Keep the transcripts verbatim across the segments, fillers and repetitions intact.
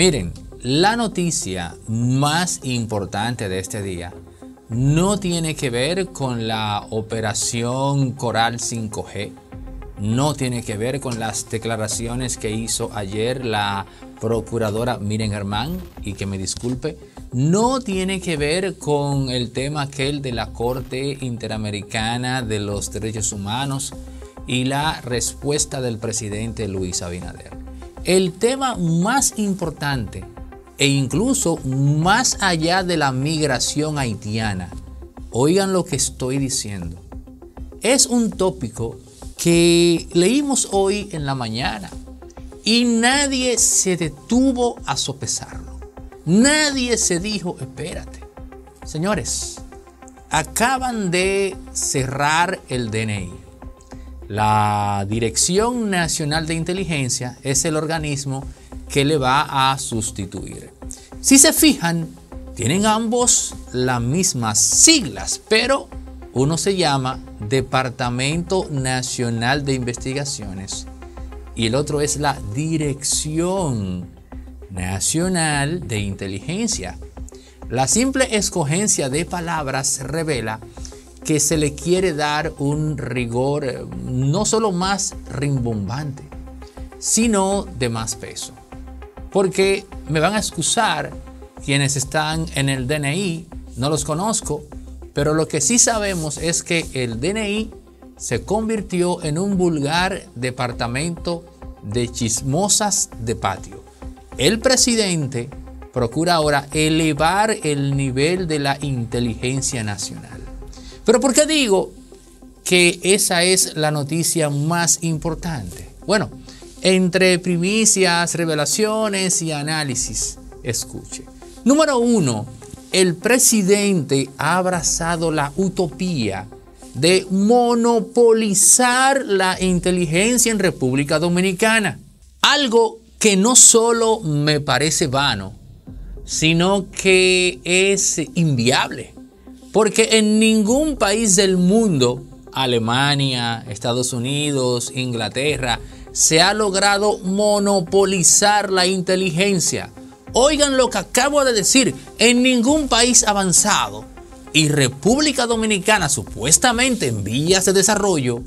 Miren, la noticia más importante de este día no tiene que ver con la operación Coral cinco G, no tiene que ver con las declaraciones que hizo ayer la procuradora Miriam Germán, y que me disculpe, no tiene que ver con el tema aquel de la Corte Interamericana de los Derechos Humanos y la respuesta del presidente Luis Abinader. El tema más importante e incluso más allá de la migración haitiana, oigan lo que estoy diciendo, es un tópico que leímos hoy en la mañana y nadie se detuvo a sopesarlo. Nadie se dijo, espérate. Señores, acaban de cerrar el D N I. La Dirección Nacional de Inteligencia es el organismo que le va a sustituir. Si se fijan, tienen ambos las mismas siglas, pero uno se llama Departamento Nacional de Investigaciones y el otro es la Dirección Nacional de Inteligencia. La simple escogencia de palabras revela que se le quiere dar un rigor no solo más rimbombante, sino de más peso. Porque me van a excusar quienes están en el D N I, no los conozco, pero lo que sí sabemos es que el D N I se convirtió en un vulgar departamento de chismosas de patio. El presidente procura ahora elevar el nivel de la inteligencia nacional. ¿Pero por qué digo que esa es la noticia más importante? Bueno, entre primicias, revelaciones y análisis, escuche. Número uno, el presidente ha abrazado la utopía de monopolizar la inteligencia en República Dominicana. Algo que no solo me parece vano, sino que es inviable. Porque en ningún país del mundo, Alemania, Estados Unidos, Inglaterra, se ha logrado monopolizar la inteligencia. Oigan lo que acabo de decir, en ningún país avanzado, y República Dominicana, supuestamente en vías de desarrollo,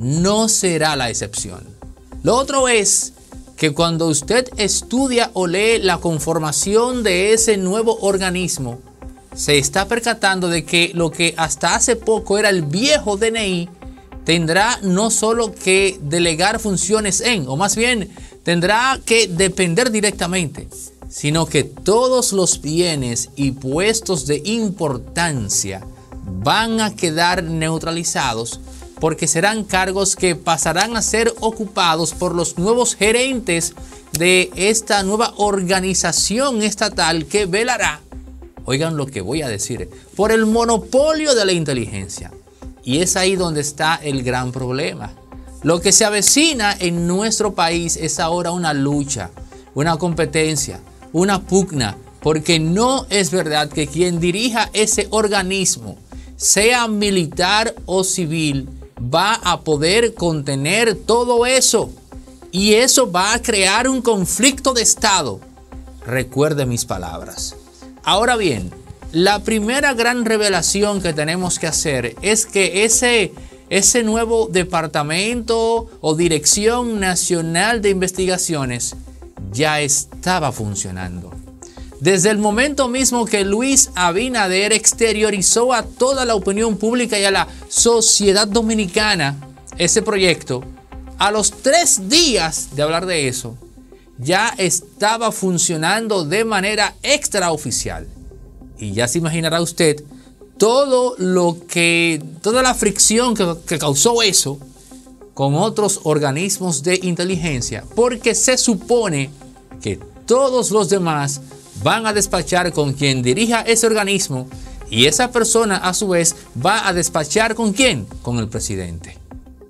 no será la excepción. Lo otro es que cuando usted estudia o lee la conformación de ese nuevo organismo, se está percatando de que lo que hasta hace poco era el viejo D N I tendrá no solo que delegar funciones en, o más bien tendrá que depender directamente, sino que todos los bienes y puestos de importancia van a quedar neutralizados porque serán cargos que pasarán a ser ocupados por los nuevos gerentes de esta nueva organización estatal que velará, oigan lo que voy a decir, por el monopolio de la inteligencia. Y es ahí donde está el gran problema. Lo que se avecina en nuestro país es ahora una lucha, una competencia, una pugna, porque no es verdad que quien dirija ese organismo, sea militar o civil, va a poder contener todo eso. Y eso va a crear un conflicto de Estado. Recuerde mis palabras. Ahora bien, la primera gran revelación que tenemos que hacer es que ese, ese nuevo departamento o Dirección Nacional de Investigaciones ya estaba funcionando. Desde el momento mismo que Luis Abinader exteriorizó a toda la opinión pública y a la sociedad dominicana ese proyecto, a los tres días de hablar de eso, ya estaba funcionando de manera extraoficial. Y ya se imaginará usted todo lo que, toda la fricción que, que causó eso con otros organismos de inteligencia, porque se supone que todos los demás van a despachar con quien dirija ese organismo y esa persona a su vez va a despachar ¿con quién? Con el presidente.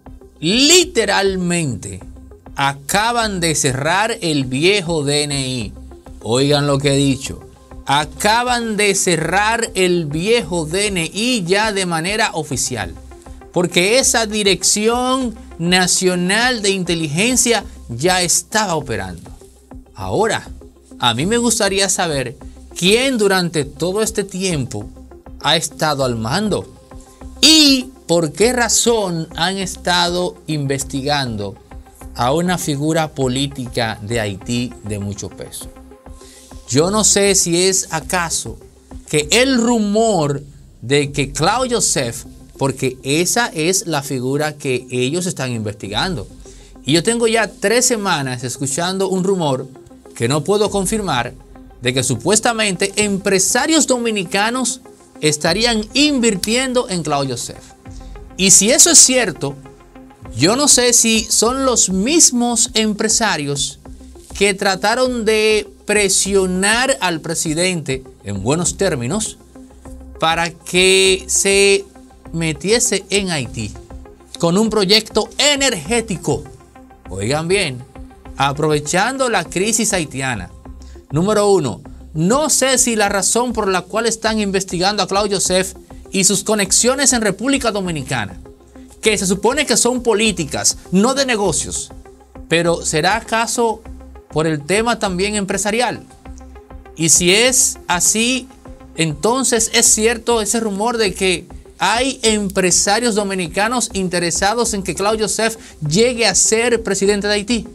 Literalmente acaban de cerrar el viejo D N I. Oigan lo que he dicho. Acaban de cerrar el viejo D N I ya de manera oficial, porque esa Dirección Nacional de Inteligencia ya estaba operando. Ahora, a mí me gustaría saber quién durante todo este tiempo ha estado al mando y por qué razón han estado investigando a una figura política de Haití de mucho peso. Yo no sé si es acaso que el rumor de que Claude Joseph, porque esa es la figura que ellos están investigando. Y yo tengo ya tres semanas escuchando un rumor que no puedo confirmar de que supuestamente empresarios dominicanos estarían invirtiendo en Claude Joseph. Y si eso es cierto, yo no sé si son los mismos empresarios que trataron de presionar al presidente en buenos términos para que se metiese en Haití con un proyecto energético. Oigan bien, aprovechando la crisis haitiana. Número uno, no sé si la razón por la cual están investigando a Claude Joseph y sus conexiones en República Dominicana, que se supone que son políticas, no de negocios, pero ¿será acaso por el tema también empresarial? Y si es así, entonces es cierto ese rumor de que hay empresarios dominicanos interesados en que Claude Joseph llegue a ser presidente de Haití.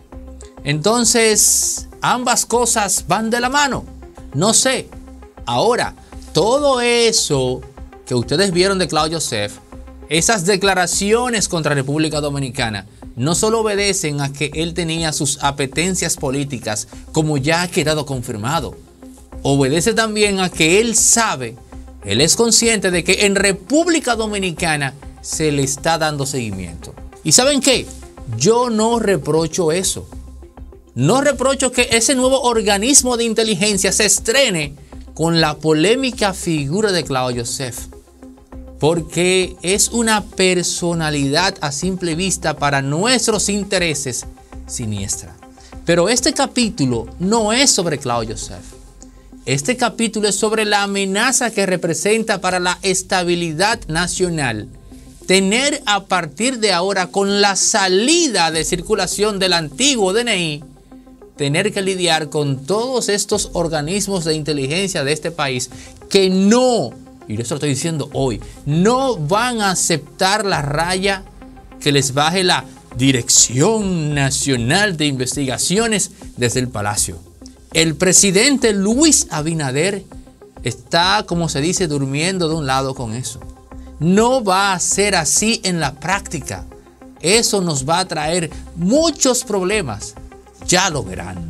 Entonces, ambas cosas van de la mano. No sé. Ahora, todo eso que ustedes vieron de Claude Joseph, esas declaraciones contra República Dominicana, no solo obedecen a que él tenía sus apetencias políticas, como ya ha quedado confirmado. Obedece también a que él sabe, él es consciente de que en República Dominicana se le está dando seguimiento. ¿Y saben qué? Yo no reprocho eso. No reprocho que ese nuevo organismo de inteligencia se estrene con la polémica figura de Claude Joseph, porque es una personalidad a simple vista para nuestros intereses siniestra. Pero este capítulo no es sobre Claude Joseph. Este capítulo es sobre la amenaza que representa para la estabilidad nacional tener a partir de ahora, con la salida de circulación del antiguo D N I, tener que lidiar con todos estos organismos de inteligencia de este país que no, y eso lo estoy diciendo hoy, no van a aceptar la raya que les baje la Dirección Nacional de Investigaciones desde el Palacio. El presidente Luis Abinader está, como se dice, durmiendo de un lado con eso. No va a ser así en la práctica. Eso nos va a traer muchos problemas. Ya lo verán.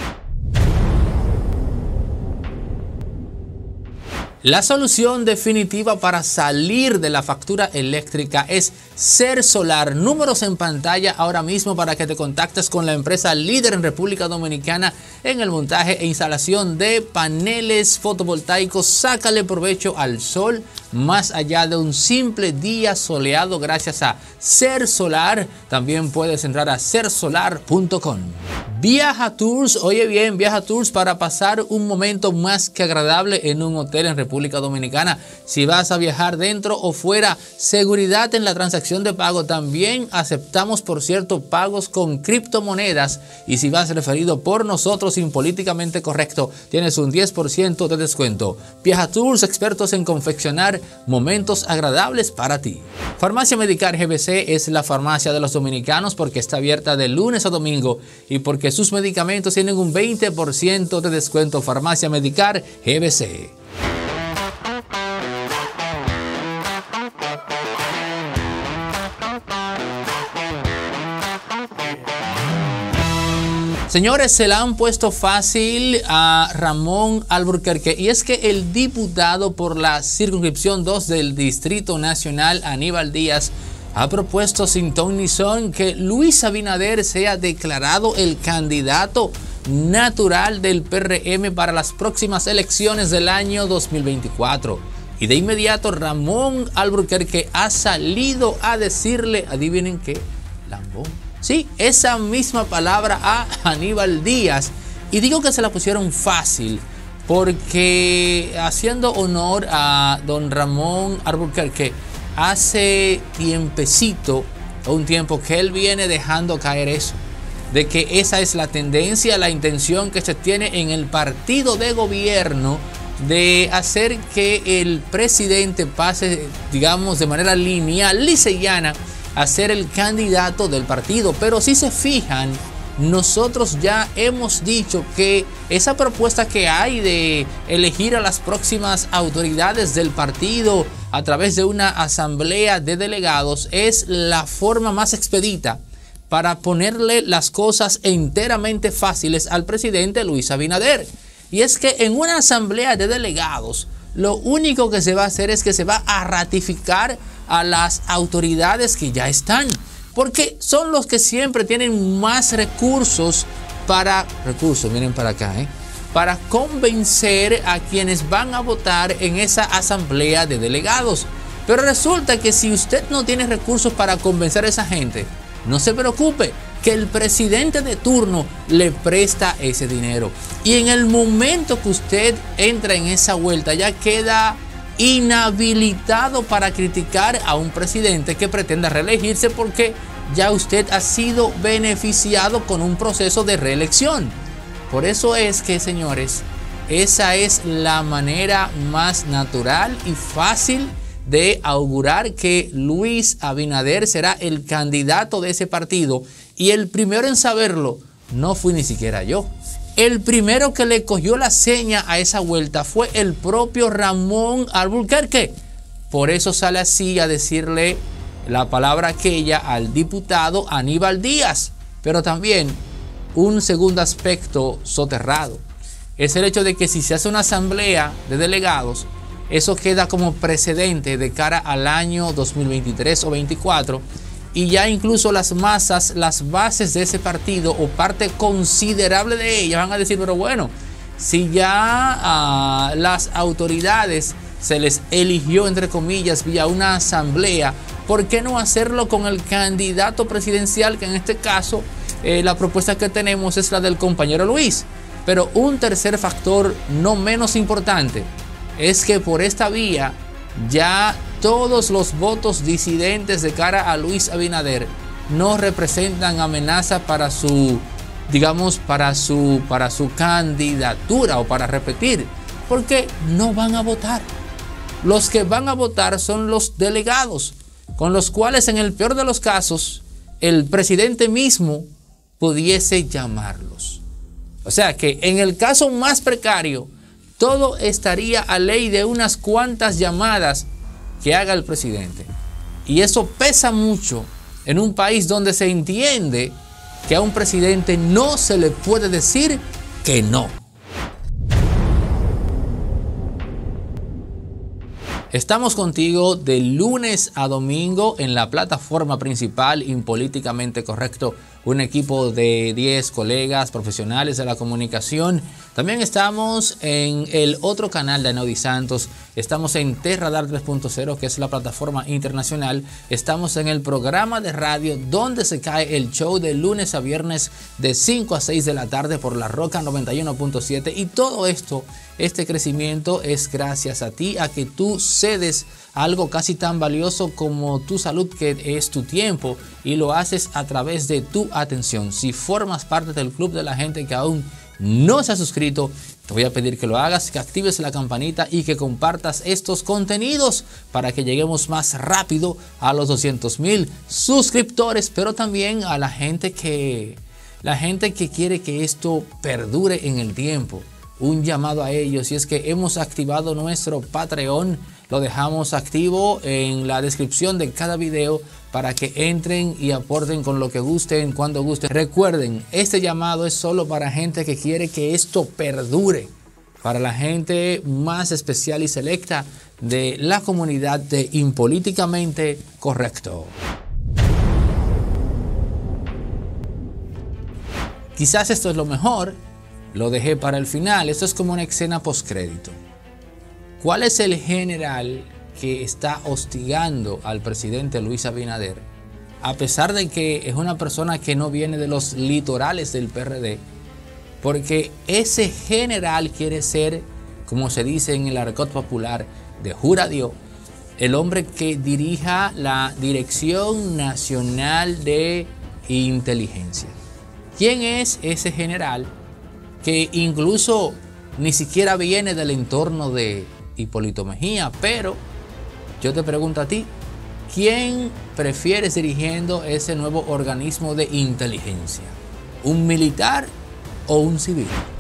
La solución definitiva para salir de la factura eléctrica es Ser Solar. Números en pantalla ahora mismo para que te contactes con la empresa líder en República Dominicana en el montaje e instalación de paneles fotovoltaicos. Sácale provecho al sol más allá de un simple día soleado gracias a Ser Solar. También puedes entrar a ser solar punto com. Viaja Tours, oye bien, Viaja Tours para pasar un momento más que agradable en un hotel en República Dominicana. Si vas a viajar dentro o fuera, seguridad en la transacción de pago. También aceptamos, por cierto, pagos con criptomonedas. Y si vas referido por nosotros Impolíticamente Correcto, tienes un diez por ciento de descuento. Viaja Tours, expertos en confeccionar momentos agradables para ti. Farmacia Medicar G B C es la farmacia de los dominicanos porque está abierta de lunes a domingo y porque sus medicamentos tienen un veinte por ciento de descuento. Farmacia Medicar G B C. Señores, se la han puesto fácil a Ramón Alburquerque, y es que el diputado por la circunscripción dos del Distrito Nacional, Aníbal Díaz, ha propuesto sin ton ni son que Luis Abinader sea declarado el candidato natural del P R M para las próximas elecciones del año dos mil veinticuatro. Y de inmediato Ramón Alburquerque ha salido a decirle, adivinen qué, lambón. Sí, esa misma palabra a Aníbal Díaz. Y digo que se la pusieron fácil porque, haciendo honor a don Ramón Alburquerque, hace tiempecito, un tiempo que él viene dejando caer eso, de que esa es la tendencia, la intención que se tiene en el partido de gobierno de hacer que el presidente pase, digamos, de manera lineal, lisa y llana, a ser el candidato del partido. Pero si se fijan, nosotros ya hemos dicho que esa propuesta que hay de elegir a las próximas autoridades del partido a través de una asamblea de delegados es la forma más expedita para ponerle las cosas enteramente fáciles al presidente Luis Abinader. Y es que en una asamblea de delegados, lo único que se va a hacer es que se va a ratificar a las autoridades que ya están, porque son los que siempre tienen más recursos para, recursos, miren para acá, ¿eh? para convencer a quienes van a votar en esa asamblea de delegados. Pero resulta que si usted no tiene recursos para convencer a esa gente, no se preocupe, que el presidente de turno le presta ese dinero. Y en el momento que usted entra en esa vuelta, ya queda inhabilitado para criticar a un presidente que pretenda reelegirse, porque ya usted ha sido beneficiado con un proceso de reelección. Por eso es que, señores, esa es la manera más natural y fácil de augurar que Luis Abinader será el candidato de ese partido. Y el primero en saberlo no fui ni siquiera yo. El primero que le cogió la seña a esa vuelta fue el propio Ramón Alburquerque. Por eso sale así a decirle la palabra aquella al diputado Aníbal Díaz. Pero también un segundo aspecto soterrado es el hecho de que si se hace una asamblea de delegados, eso queda como precedente de cara al año dos mil veintitrés o veinticuatro, y ya incluso las masas, las bases de ese partido o parte considerable de ellas van a decir, pero bueno, si ya uh, las autoridades se les eligió, entre comillas, vía una asamblea, ¿por qué no hacerlo con el candidato presidencial? Que en este caso eh, la propuesta que tenemos es la del compañero Luis. Pero un tercer factor no menos importante es que por esta vía ya todos los votos disidentes de cara a Luis Abinader no representan amenaza para su, digamos, para su, para su candidatura o para repetir, porque no van a votar. Los que van a votar son los delegados, con los cuales en el peor de los casos el presidente mismo pudiese llamarlos. O sea que en el caso más precario, todo estaría a ley de unas cuantas llamadas que haga el presidente. Y eso pesa mucho en un país donde se entiende que a un presidente no se le puede decir que no. Estamos contigo de lunes a domingo en la plataforma principal Impolíticamente Correcto, un equipo de diez colegas profesionales de la comunicación. También estamos en el otro canal de Anaudi Santos, estamos en T-Radar tres punto cero, que es la plataforma internacional, estamos en el programa de radio donde se cae el show de lunes a viernes de cinco a seis de la tarde por La Roca noventa y uno punto siete, y todo esto, este crecimiento es gracias a ti, a que tú cedes algo casi tan valioso como tu salud, que es tu tiempo, y lo haces a través de tu atención. Si formas parte del club de la gente que aún no se ha suscrito, te voy a pedir que lo hagas, que actives la campanita y que compartas estos contenidos para que lleguemos más rápido a los doscientos mil suscriptores, pero también a la gente que, la gente que quiere que esto perdure en el tiempo. Un llamado a ellos, y es que hemos activado nuestro Patreon, lo dejamos activo en la descripción de cada video para que entren y aporten con lo que gusten, cuando gusten. Recuerden, este llamado es solo para gente que quiere que esto perdure, para la gente más especial y selecta de la comunidad de Impolíticamente Correcto. Quizás esto es lo mejor, lo dejé para el final. Esto es como una escena postcrédito. ¿Cuál es el general que está hostigando al presidente Luis Abinader? A pesar de que es una persona que no viene de los litorales del P R D, porque ese general quiere ser, como se dice en el argot popular, de jura Dios, el hombre que dirija la Dirección Nacional de Inteligencia. ¿Quién es ese general que incluso ni siquiera viene del entorno de Hipólito Mejía? Pero yo te pregunto a ti, ¿quién prefieres dirigiendo ese nuevo organismo de inteligencia? ¿Un militar o un civil?